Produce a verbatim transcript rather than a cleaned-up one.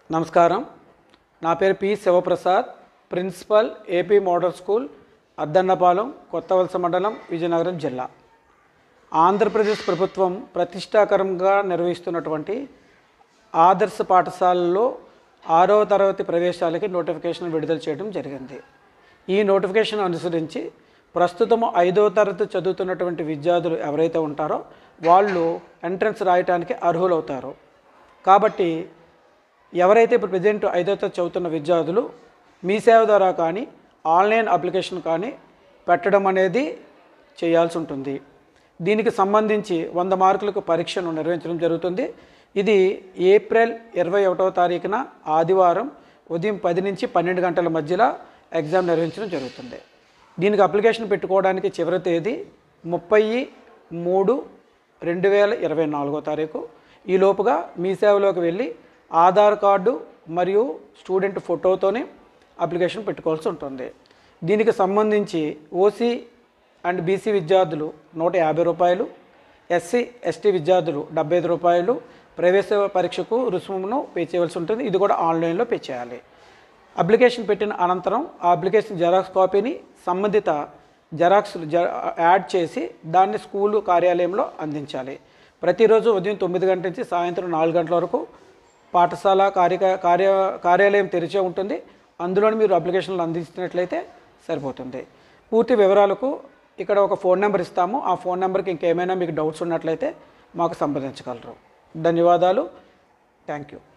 నమస్కారం. నా పేరు P Shivaprasad, principal AP model school, Addannapalem, Kothavalasa మండలం, విజయనగరం జిల్లా. ఆంధ్రప్రదేశ్ ప్రభుత్వం ప్రతిష్టాకరంగా నిర్వహిస్తున్నటువంటి ఆదర్శ పాఠశాలలో ఆరవ తరగతి ప్రవేశాలకి నోటిఫికేషన్ విడుదల చేయడం జరిగింది. ఈ నోటిఫికేషన్ అనుసరించి ప్రస్తుతం ఐదవ తరగతి చదువుతున్నటువంటి విద్యార్థులు ఎవరైతే ఉంటారో వాళ్ళు ఎంట్రన్స్ రాయడానికి అర్హులవుతారు. కాబట్టి ఎవరైతే ఇప్పుడు ప్రజెంట్ ఐదవ తరగతి చదువుతున్న విద్యార్థులు మీ సేవ ద్వారా కానీ ఆన్లైన్ అప్లికేషన్ కానీ పెట్టడం అనేది చేయాల్సి ఉంటుంది. దీనికి సంబంధించి వంద మార్కులకు పరీక్షను నిర్వహించడం జరుగుతుంది. ఇది ఏప్రిల్ ఇరవై ఒకటవ తారీఖున ఆదివారం ఉదయం పది నుంచి పన్నెండు గంటల మధ్యలో ఎగ్జామ్ నిర్వహించడం జరుగుతుంది. దీనికి అప్లికేషన్ పెట్టుకోవడానికి చివరి తేదీ ముప్పై మూడు రెండు వేల ఇరవై నాలుగో తారీఖు. ఈ లోపుగా మీ సేవలోకి వెళ్ళి ఆధార్ కార్డు మరియు స్టూడెంట్ ఫోటోతోనే అప్లికేషన్ పెట్టుకోవాల్సి ఉంటుంది. దీనికి సంబంధించి ఓసీ అండ్ బీసీ విద్యార్థులు నూట యాభై రూపాయలు, ఎస్సీ ఎస్టీ విద్యార్థులు డెబ్బై ఐదు రూపాయలు ప్రవేశ పరీక్షకు రుసుమును పే చేయవలసి ఉంటుంది. ఇది కూడా ఆన్లైన్లో పే చేయాలి. అప్లికేషన్ పెట్టిన అనంతరం ఆ అప్లికేషన్ జెరాక్స్ కాపీని సంబంధిత జెరాక్స్ యాడ్ చేసి దాన్ని స్కూలు కార్యాలయంలో అందించాలి. ప్రతిరోజు ఉదయం తొమ్మిది గంటల నుంచి సాయంత్రం నాలుగు గంటల వరకు పాఠశాల కార్య కార్య కార్యాలయం తెరిచే ఉంటుంది. అందులోని మీరు అప్లికేషన్లు అందించినట్లయితే సరిపోతుంది. పూర్తి వివరాలకు ఇక్కడ ఒక ఫోన్ నెంబర్ ఇస్తాము. ఆ ఫోన్ నెంబర్కి ఇంకేమైనా మీకు డౌట్స్ ఉన్నట్లయితే మాకు సంప్రదించగలరు. ధన్యవాదాలు. Thank you.